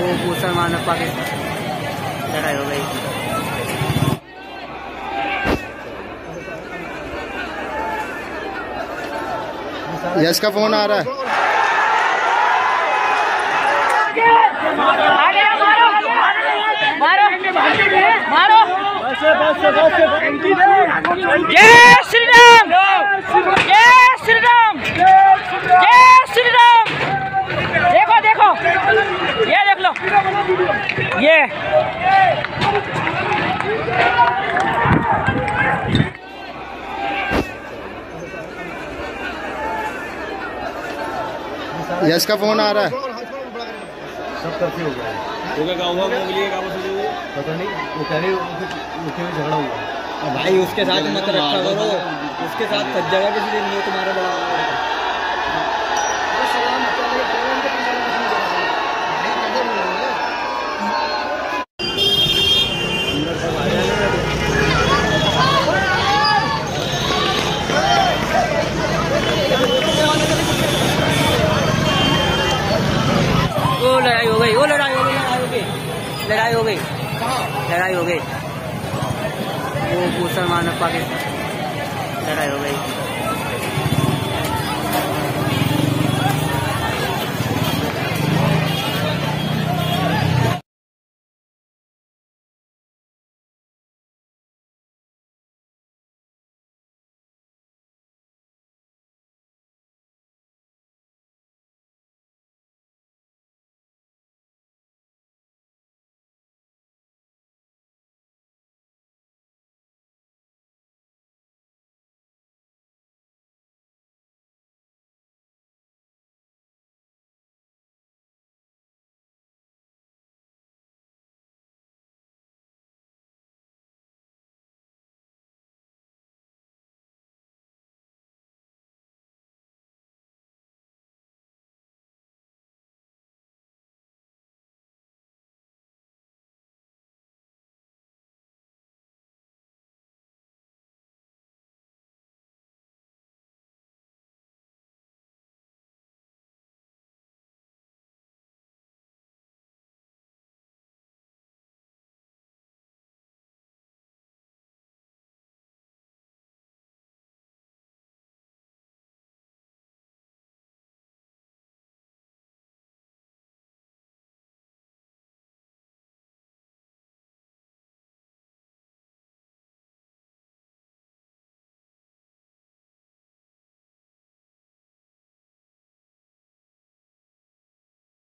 मुसलमान और पाकिस्तान लड़ाई हो गई। यश का फोन आ रहा है। मारो मारो जय श्री राम, जय श्री राम, जय श्री राम। देखो देखो, ये देख लो, ये यश का फोन आ रहा है। सब तरफी हो गया क्या हुआ पता नहीं, वो कह रहे झगड़ा हुआ। भाई उसके साथ मत रखा करो, उसके साथ फंस जाएगा किसी दिन, वो तुम्हारा बड़ा लड़ाई हो गई, वो लड़ाई हो गई, लड़ाई हो गई, लड़ाई हो गई। वो मुसलमान और पाकिस्तान लड़ाई हो गई।